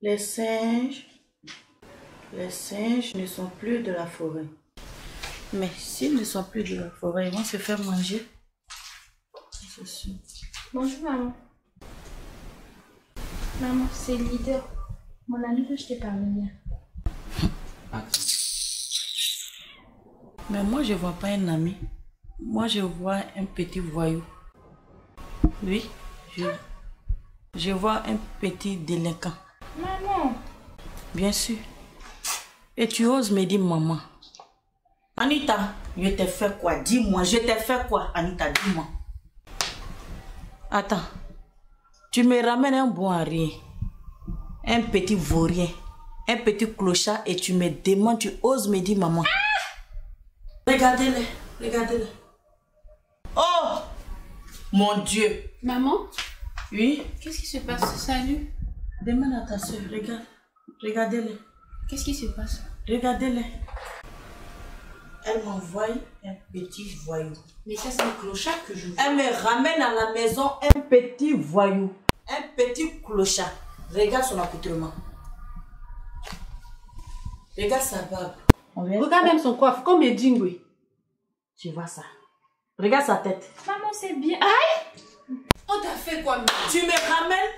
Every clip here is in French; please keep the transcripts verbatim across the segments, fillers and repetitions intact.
Les singes, les singes ne sont plus de la forêt. Mais s'ils ne sont plus de la forêt, ils vont se faire manger. C'est sûr. Bonjour maman. Maman, c'est Leader. Mon ami que je t'ai parlé hier. Mais moi, je vois pas un ami. Moi, je vois un petit voyou. Oui, je, je vois un petit délinquant. Maman. Bien sûr. Et tu oses me dire maman. Anita, je t'ai fait quoi? Dis-moi, je t'ai fait quoi? Anita, dis-moi. Attends. Tu me ramènes un bon à rien. Un petit vaurien. Un petit clochard et tu me demandes, tu oses me dire maman. Ah! Regardez-le, regardez-le. Oh! Mon Dieu. Maman? Oui? Qu'est-ce qui se passe? Salut. Demande à ta soeur, regarde. Regardez-le. Qu'est-ce qui se passe? Regardez-le. Elle m'envoie un petit voyou. Mais ça, c'est un clochard que je veux. Elle me ramène à la maison un petit voyou. Un petit clochard. Regarde son accoutrement. Regarde sa barbe. Regarde même son coiffe, comme un dingui. Tu vois ça? Regarde sa tête. Maman, c'est bien. Aïe! On t'a fait quoi? Tu me ramènes?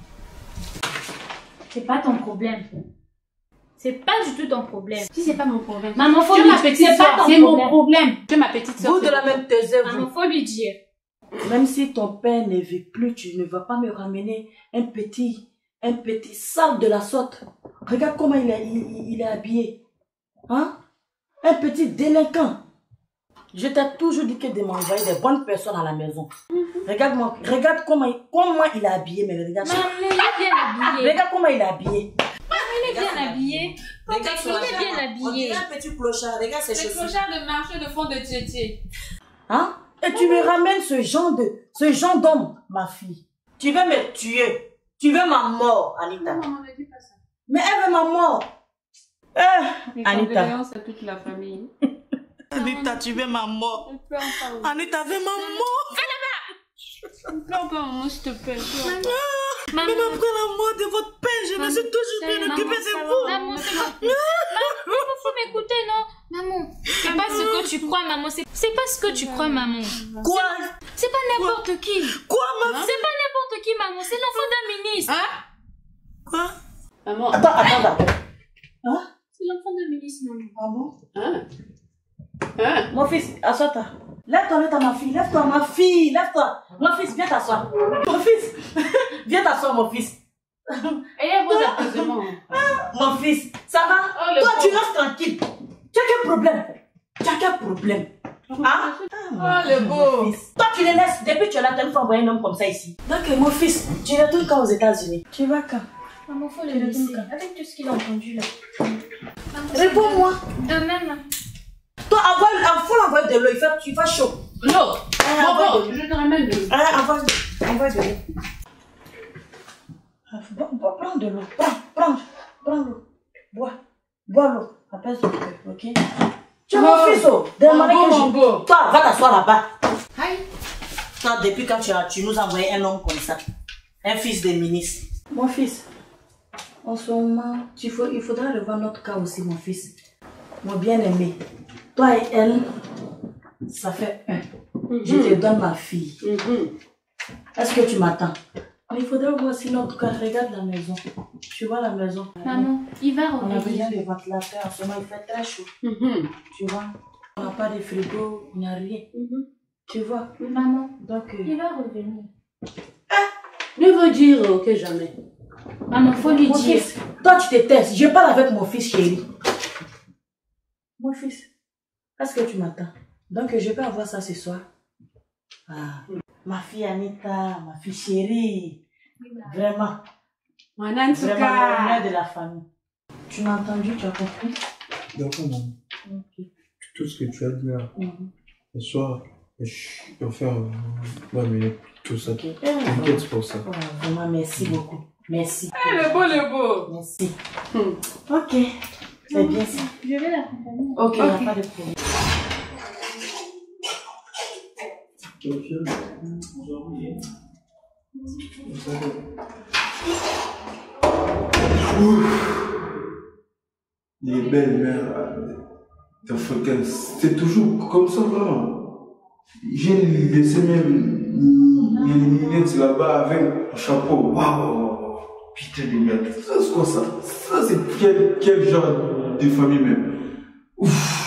C'est pas ton problème. C'est pas du tout ton problème. Si c'est pas mon problème. Maman, faut tu lui ma dire. petite C'est pas soeur, ton c'est mon problème. problème. Tu es ma petite soeur. Vous de la même taisez-vous. Maman, faut lui dire. Même si ton père ne vit plus, tu ne vas pas me ramener un petit, un petit sale de la sorte. Regarde comment il est, il, il est habillé. Hein? Un petit délinquant. Je t'ai toujours dit que de m'envoyer des bonnes personnes à la maison. Mm-hmm. Regarde-moi, regarde comment il, comment il est habillé. Mais regarde, Maman, il est bien habillé. Regarde comment il est habillé. Maman, il est bien habillé. Regarde il est bien habillé. On dirait un petit clochard. Regarde ses chaussures. Le clochard de marché de fond de tété. Hein? Et tu me ramènes ce genre de, ce genre d'homme, ma fille. Tu veux me tuer. Tu veux ma mort, Anita. Non, maman, ne dis pas ça. Mais elle veut ma mort. Eh, Mes Anita. condoléances à toute la famille. Anita, tu veux ma mort. Ne pleure pas. Anita veut ma mort. Ne pleure pas, maman, s'il te plaît. Maman. Même après la mort de votre père, je me suis toujours bien occupée de vous. Maman, c'est pas... Maman, faut m'écouter, non? Maman, c'est pas ce que tu crois, maman. C'est pas ce que tu crois, maman. Quoi? C'est pas n'importe qui. Quoi, ma fille? C'est pas n'importe qui, maman. C'est l'enfant d'un ministre. Hein? Quoi? Maman. Attends, attends d'abord. Hein? C'est l'enfant d'un ministre, maman. Ah bon? Hein? Hein? Mon fils, assois-toi. Lève-toi, lève-toi, ma fille. Lève-toi, ma fille. Lève-toi. Mon fils, viens t'asseoir. Mon fils. Viens t'asseoir, mon fils. Ayez vos apaisements. Mon fils, ça va? Oh, le Toi, tu pauvre. restes tranquille. Tu as quel problème? Tu as quel problème? Hein? Oh, le beau. Fils. Toi, tu les laisses. Depuis que tu es là, tu as envoyer un homme comme ça ici. Donc, mon fils, tu retournes quand aux États-Unis? Tu vas quand? Maman, faut le laisser. Avec tout ce qu'il a entendu là. Réponds-moi. Demain, maman. Toi, envoie, il faut l'envoyer de l'eau. Il fait, tu vas chaud. L'eau. Ah, envoie de Bon, l'eau. je te ramène de l'eau. Ah, envoie, envoie de l'eau. Ah, bon, bon, prends de l'eau. Prends, prends, prends l'eau. Bois, bois l'eau. Apaise ton cœur, ok? Tu es mon Oh. fils, oh. Demande Mon que beau, je... mon beau. Toi, va t'asseoir là-bas. Aïe. Toi, depuis quand tu, as, tu nous as envoyé un homme comme ça, un fils de ministre. Mon fils, en ce moment, tu faut, il faudra revoir notre cas aussi, mon fils. Mon bien-aimé, toi et elle, ça fait un. Mm-hmm. Je te donne ma fille. Mm-hmm. Est-ce que tu m'attends? Mais il faudra voir si notre cas, regarde la maison. Tu vois la maison? Maman, il va On a revenir. besoin de ventilateur, en ce moment il fait très chaud. Mm-hmm. Tu vois? On n'a pas de frigo, il n'y a rien. Mm-hmm. Tu vois? Maman, donc, euh... il va revenir. Ne veut dire euh, que jamais. Maman, faut lui mon dire. Fils, toi tu te tais, je parle avec mon fils chéri. Mon fils, est-ce que tu m'attends? Donc je peux avoir ça ce soir. Ah, ma fille Anita, ma fille chérie. Vraiment. Vraiment Vraiment de la famille. Tu m'as entendu, tu as compris? D'accord, maman. Ok. Tout ce que tu as dit là, Mm-hmm. le soir, je vais faire euh, ouais, mais tout ça. Okay. T'inquiète pour ça. Oh, vraiment, merci beaucoup. Merci. Eh, le beau, le beau. Merci. Hmm. Ok. C'est bien ça. Je vais l'accompagner. Ok, il n'y a Ok. pas de problème. Il est belle, mère. Africaine. C'est toujours comme ça, vraiment. J'ai laissé même mes lunettes là-bas avec un chapeau. Waouh! Putain de merde. Ça, c'est quoi ça? Ça, c'est quel, quel genre de famille même? Ouf!